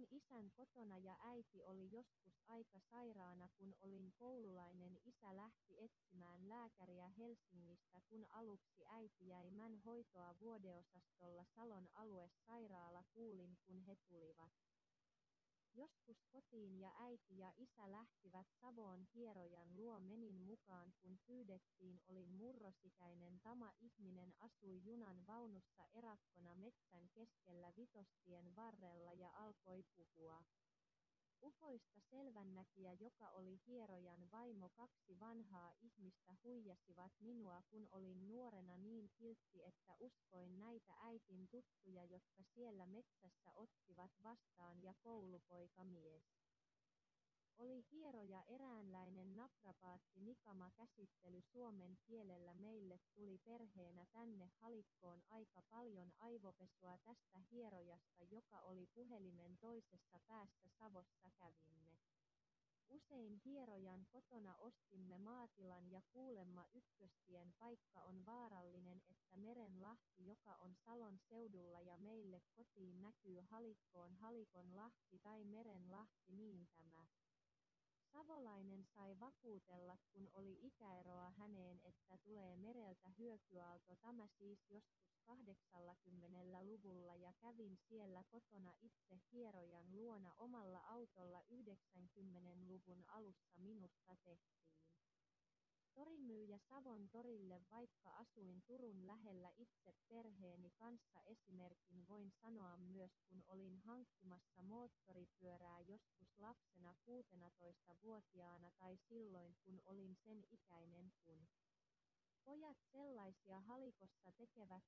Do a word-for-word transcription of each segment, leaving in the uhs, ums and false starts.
isän kotona ja äiti oli joskus aika sairaana kun olin koululainen isä lähti etsimään lääkäriä Helsingistä kun aluksi äiti jäi män hoitoa vuodeosastolla Salon aluesairaala kuulin kun he tulivat joskus kotiin ja äiti ja isä lähtivät Savoon hierojan luo menin mukaan kun pyydettiin olin murrosikäinen tama ihminen asui junan vaunussa erakkona metsän keskellä Vitostien varrella ja alkoi puhua. Ufoista selvännäkijä joka oli hierojan vaimo kaksi vanhaa ihmistä huijasivat minua kun olin nuorena niin kiltti että uskoin näitä äitin tuttuja jotka siellä metsässä ottivat vastaan ja koulupoikamies. Oli hieroja eräänläinen naprapaatti Nikama käsittely suomen kielellä meille tuli perheenä tänne Halikkoon aika paljon aivopesua tästä hierojasta joka oli puhelimen toisessa päässä Savossa kävimme. Usein hierojan kotona ostimme maatilan ja kuulemma ykköstien paikka on vaarallinen että Merenlahti joka on Salon seudulla ja meille kotiin näkyy Halikkoon Halikonlahti tai Merenlahti niin tämä. Savolainen sai vakuutella kun oli ikäeroa häneen että tulee mereltä hyökyaalto tämä siis joskus kahdeksankymmentäluvulla ja kävin siellä kotona itse hierojan luona omalla autolla yhdeksänkymmentäluvun alussa minusta tehtiin. Torimyyjä Savon torille vaikka asuin Turun lähellä itse perheeni kanssa esimerkin voin sanoa myös kun olin hankkimassa moottoripyörää joskus lapsena kuusitoistavuotiaana tai silloin kun olin sen ikäinen kun pojat sellaisia Halikossa tekevät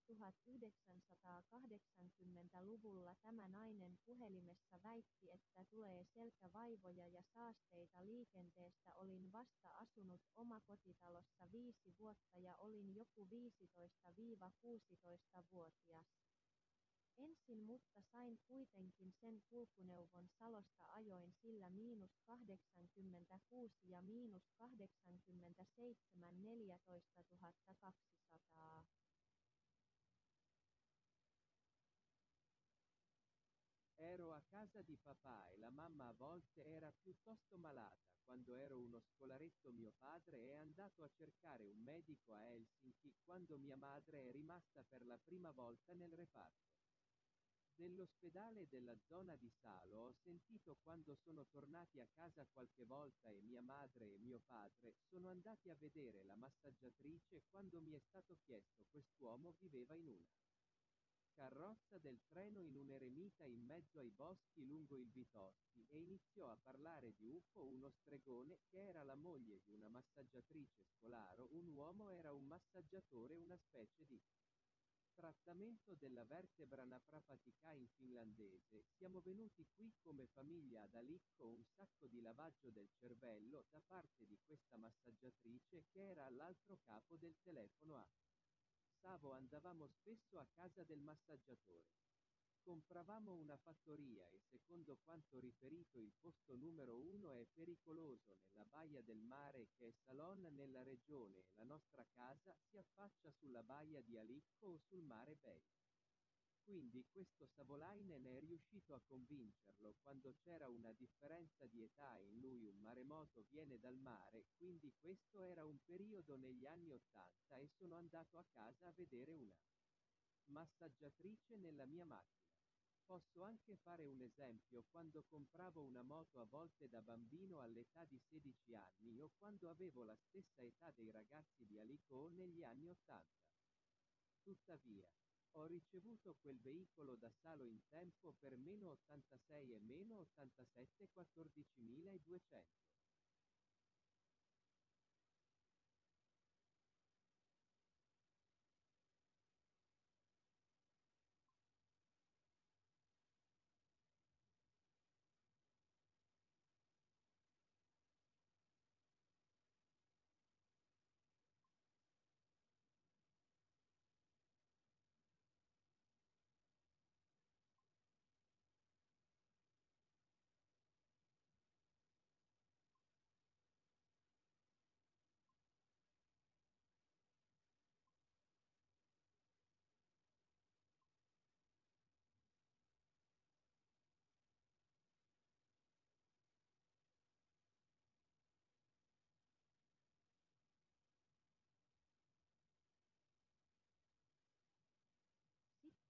tuhatyhdeksänsataakahdeksankymmentäluvulla tämä nainen puhelimessa väitti että tulee selkävaivoja ja saasteita liikenteestä olin vasta asunut omakotitalossa viisi vuotta ja olin joku viisitoista-kuusitoistavuotias. Ensin mutta sain kuitenkin sen kulkuneuvon Salosta ajoin sillä miinus kahdeksankymmentäkuusi ja miinus kahdeksankymmentäseitsemän neljätoistatuhattakaksisataa. Ero a casa di papà e la mamma a volte era piuttosto malata. Quando ero uno scolaretto mio padre è andato a cercare un medico a Helsinki quando mia madre è rimasta per la prima volta nel reparto. Dell'ospedale della zona di Salo ho sentito quando sono tornati a casa qualche volta e mia madre e mio padre sono andati a vedere la massaggiatrice quando mi è stato chiesto quest'uomo viveva in una carrozza del treno in un eremita in mezzo ai boschi lungo il Vitossi e iniziò a parlare di U F O uno stregone che era la moglie di una massaggiatrice scolaro un uomo era un massaggiatore una specie di trattamento della vertebra naprapatica in finlandese, siamo venuti qui come famiglia ad Alikko un sacco di lavaggio del cervello da parte di questa massaggiatrice che era all'altro capo del telefono a Savo andavamo spesso a casa del massaggiatore. Compravamo una fattoria e secondo quanto riferito il posto numero uno è pericoloso nella baia del mare che è Salon nella regione e la nostra casa si affaccia sulla baia di Alikko o sul mare Bay. Quindi questo Savolainen è riuscito a convincerlo quando c'era una differenza di età in lui un maremoto viene dal mare, quindi questo era un periodo negli anni ottanta e sono andato a casa a vedere una massaggiatrice nella mia macchina. Posso anche fare un esempio quando compravo una moto a volte da bambino all'età di sedici anni o quando avevo la stessa età dei ragazzi di Aliko negli anni ottanta. Tuttavia, ho ricevuto quel veicolo da Salo in tempo per meno ottantasei e meno ottantasette quattordicimiladuecento.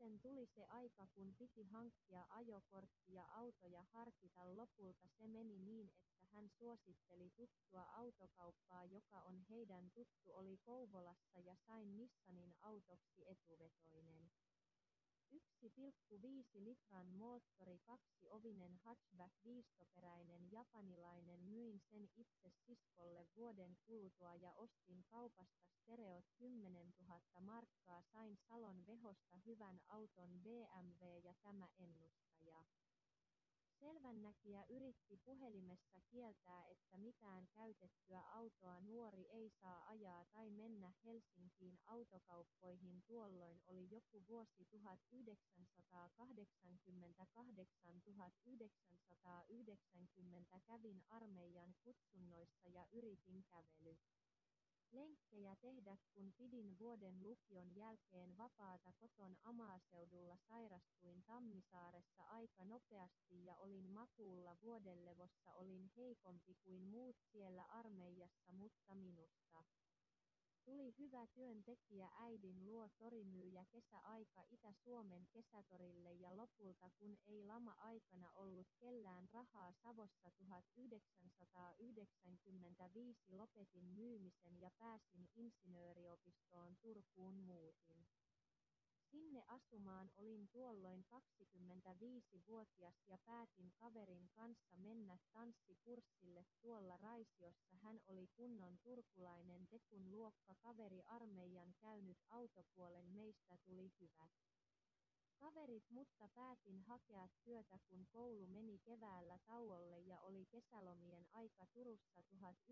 Sitten tuli se aika, kun piti hankkia ajokortti ja auto ja harkita lopulta se meni niin, että hän suositteli tuttua autokauppaa, joka on heidän tuttu oli Kouvolassa ja sain Nissanin autoksi etuvetoinen. yksi pilkku viisi litran moottori kaksiovinen hatchback viistoperäinen japanilainen myin sen itse siskolle vuoden kuluttua ja ostin kaupasta stereot kymmenentuhatta markkaa sain Salon Vehosta hyvän auton B M W ja tämä ennustaja. Selvännäkijä yritti puhelimessa kieltää, että mitään käytettyä autoa nuori ei saa ajaa tai mennä Helsinkiin autokauppoihin. Tuolloin oli joku vuosi tuhatyhdeksänsataakahdeksankymmentä–tuhatyhdeksänsataayhdeksänkymmentä kävin armeijan kutsunnoissa ja yritin kävely. Lenkkejä tehdä, kun pidin vuoden lukion jälkeen vapaata koton maaseudulla sairastuin Tammisaaressa aika nopeasti ja olin makuulla vuodenlevossa olin heikompi kuin muut siellä armeijassa mutta minusta tuli hyvä työntekijä äidin luo torimyyjä kesäaika Itä-Suomen kesätorille ja lopulta kun ei lama-aikana ollut kellään rahaa Savossa tuhatyhdeksänsataayhdeksänkymmentäviisi lopetin myymisen ja pääsin insinööriopistoon Turkuun muutin sinne asumaan olin tuolloin kaksikymmentäviisivuotias ja päätin kaverin kanssa mennä tanssikurssille tuolla Raisiossa hän oli kunnon turkulainen Tekun luokka kaveri armeijan käynyt autopuolen meistä tuli hyvät kaverit mutta päätin hakea työtä kun koulu meni keväällä tauolle ja oli kesälomien aika Turussa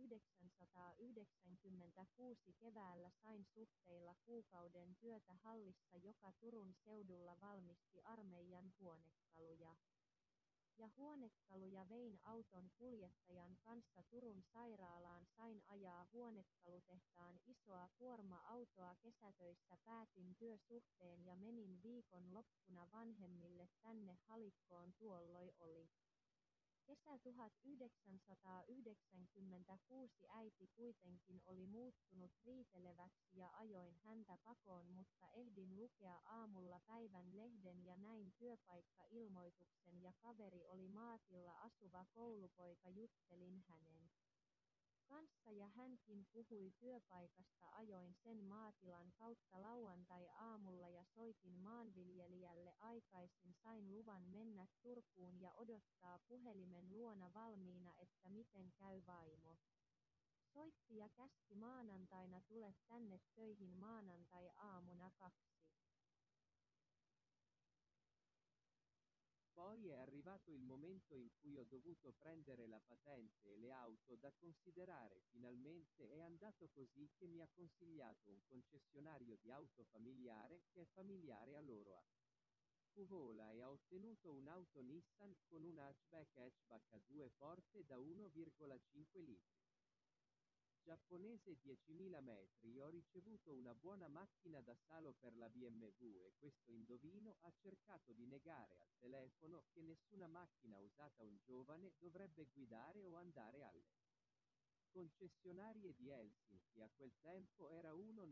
tuhatyhdeksänsataayhdeksänkymmentäkuusi keväällä sain suhteilla kuukauden työtä hallissa joka Turun seudulla valmisti armeijan huonekaluja. Ja huonekaluja vein auton kuljettajan kanssa Turun sairaalaan sain ajaa huonekalutehtaan isoa kuorma-autoa kesätöissä päätin työsuhteen ja menin viikon loppuna vanhemmille tänne Halikkoon tuolloin oli kesä tuhatyhdeksänsataayhdeksänkymmentäkuusi äiti kuitenkin oli muuttunut riiteleväksi ja ajoin häntä pakoon mutta ehdin lukea aamulla päivän lehden ja näin työpaikkailmoituksen ja kaveri oli maatilla asuva koulupoika juttelin hänen kanssa ja hänkin puhui työpaikasta ajoin sen maatilan kautta lauantai-aamulla ja soitin maanviljelijälle aikaisin sain luvan mennä Turkuun ja odottaa puhelimen luona valmiina että miten käy vaimo. Soitti ja käski maanantaina tule tänne töihin maanantai-aamuna kaksi. Poi è arrivato il momento in cui ho dovuto prendere la patente e le auto da considerare finalmente è andato così che mi ha consigliato un concessionario di auto familiare che è familiare a loro a Cuvola e ho ottenuto un'auto Nissan con una hatchback hatchback a due porte da uno virgola cinque litri. Giapponese diecimila metri ho ricevuto una buona macchina da salo per la B M W e questo indovino ha cercato di negare al telefono che nessuna macchina usata un giovane dovrebbe guidare o andare alle concessionarie di Helsinki a quel tempo era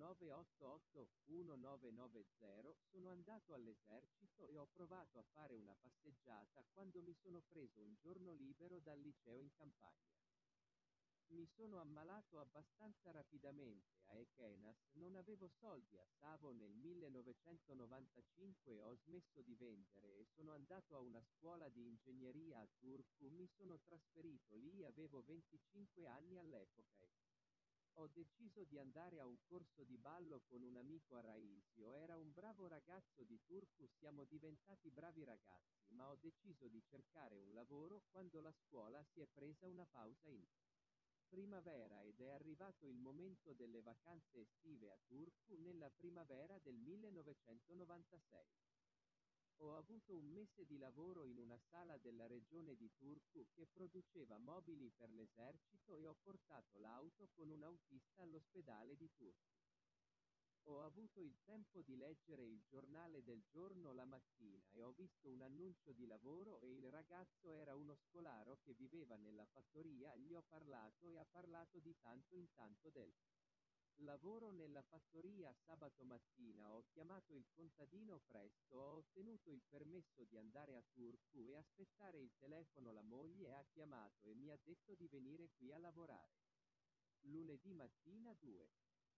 millenovecentoottantotto-millenovecentovantoventi sono andato all'esercito e ho provato a fare una passeggiata quando mi sono preso un giorno libero dal liceo in campagna. Mi sono ammalato abbastanza rapidamente a Ekenas, non avevo soldi a Savo nel millenovecentonovantacinque e ho smesso di vendere e sono andato a una scuola di ingegneria a Turku, mi sono trasferito lì, avevo venticinque anni all'epoca e ho deciso di andare a un corso di ballo con un amico a Raisio, era un bravo ragazzo di Turku, siamo diventati bravi ragazzi, ma ho deciso di cercare un lavoro quando la scuola si è presa una pausa in primavera ed è arrivato il momento delle vacanze estive a Turku nella primavera del millenovecentonovantasei. Ho avuto un mese di lavoro in una sala della regione di Turku che produceva mobili per l'esercito e ho portato l'auto con un autista all'ospedale di Turku. Ho avuto il tempo di leggere il giornale del giorno la mattina e ho visto un annuncio di lavoro e il ragazzo era uno scolaro che viveva nella fattoria, gli ho parlato e ha parlato di tanto in tanto del Lavoro nella fattoria sabato mattina, ho chiamato il contadino presto, ho ottenuto il permesso di andare a Turku e aspettare il telefono la moglie ha chiamato e mi ha detto di venire qui a lavorare. Lunedì mattina due.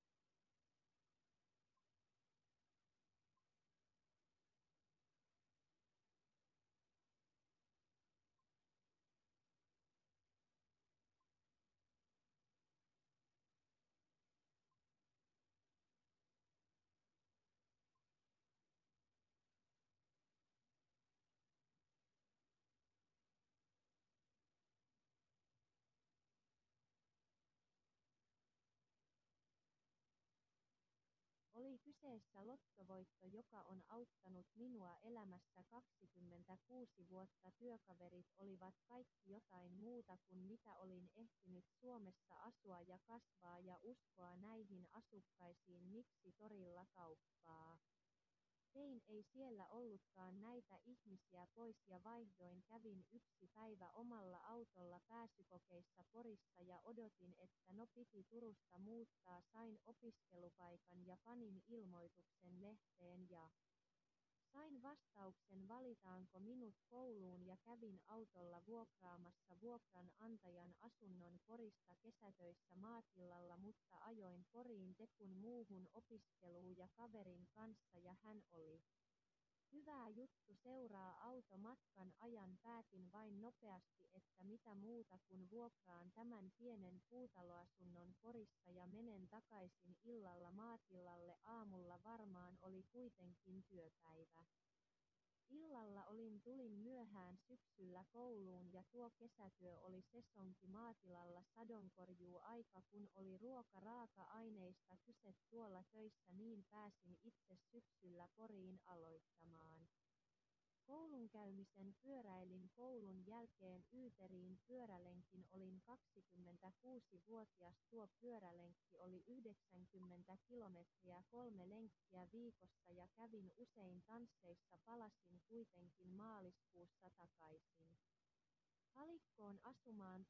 Oli kyseessä lottovoitto, joka on auttanut minua elämässä kaksikymmentäkuusi vuotta. Työkaverit olivat kaikki jotain muuta kuin mitä olin ehtinyt Suomessa asua ja kasvaa ja uskoa näihin asukkaisiin miksi torilla kauppaa. Tein ei siellä ollutkaan näitä ihmisiä pois ja vaihdoin kävin yksi päivä omalla autolla pääsykokeissa Porissa ja odotin että no piti Turusta muuttaa sain opiskelupaikan ja panin ilmoituksen lehteen ja sain vastauksen valitaanko minut kouluun ja kävin autolla vuokraamassa vuokranantajan asunnon Porista kesätöissä maatilalla mutta ajoin Poriin Tekun muuhun opiskeluun ja kaverin kanssa ja hän oli hyvä juttu seuraa auto matkan ajan päätin vain nopeasti että mitä muuta kun vuokraan tämän pienen puutaloasunnon Porissa ja menen takaisin illalla maatilalle aamulla varmaan oli kuitenkin työpäivä. Illalla olin tulin myöhään syksyllä kouluun ja tuo kesätyö oli sesonki maatilalla sadonkorjuuaika kun oli ruoka raaka-aineista kyse tuolla töissä niin pääsin itse syksyllä Poriin aloittamaan. Koulunkäymisen pyöräilin koulun jälkeen Yyteriin pyörälenkin olin kaksikymmentäkuusivuotias tuo pyörälenkki oli yhdeksänkymmentä kilometriä kolme lenkkiä viikossa ja kävin usein tansseissa palasin kuitenkin maaliskuussa takaisin Halikkoon asumaan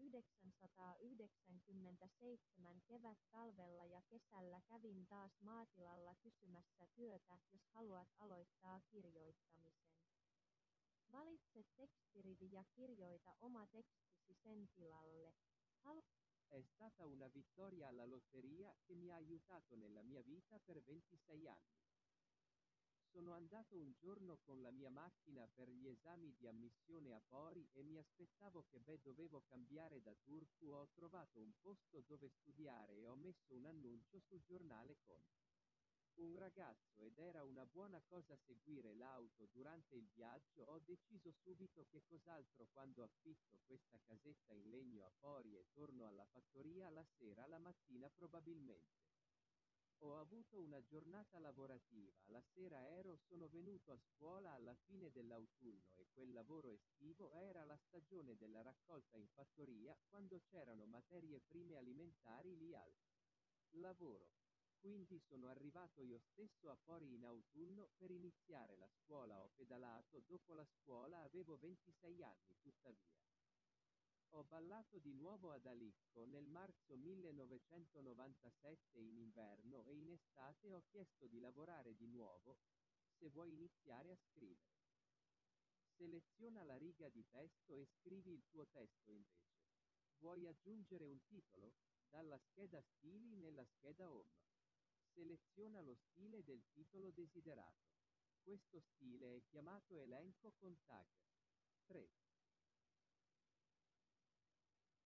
tuhatyhdeksänsataayhdeksänkymmentäseitsemän kevättalvella ja kesällä kävin taas maatilalla kysymässä työtä jos haluat aloittaa kirjoittamisen. Valitse tekstirivi ja kirjoita oma tekstisi sen tilalle. Halu- È stata una vittoria alla lotteria che mi ha aiutato nella mia vita per ventisei anni. Sono andato un giorno con la mia macchina per gli esami di ammissione a Pori e mi aspettavo che beh dovevo cambiare da Turku, ho trovato un posto dove studiare e ho messo un annuncio sul giornale con un ragazzo ed era una buona cosa seguire l'auto durante il viaggio, ho deciso subito che cos'altro quando affitto questa casetta in legno a Pori e torno alla fattoria la sera la mattina probabilmente. Ho avuto una giornata lavorativa, la sera ero sono venuto a scuola alla fine dell'autunno e quel lavoro estivo era la stagione della raccolta in fattoria quando c'erano materie prime alimentari lì al lavoro. Quindi sono arrivato io stesso a Pori in autunno per iniziare la scuola ho pedalato dopo la scuola avevo ventisei anni tuttavia. Ho ballato di nuovo ad Alicco nel marzo millenovecentonovantasette in inverno e in estate ho chiesto di lavorare di nuovo, se vuoi iniziare a scrivere. Seleziona la riga di testo e scrivi il tuo testo invece. Vuoi aggiungere un titolo? Dalla scheda stili nella scheda home. Seleziona lo stile del titolo desiderato. Questo stile è chiamato elenco con tag. tre.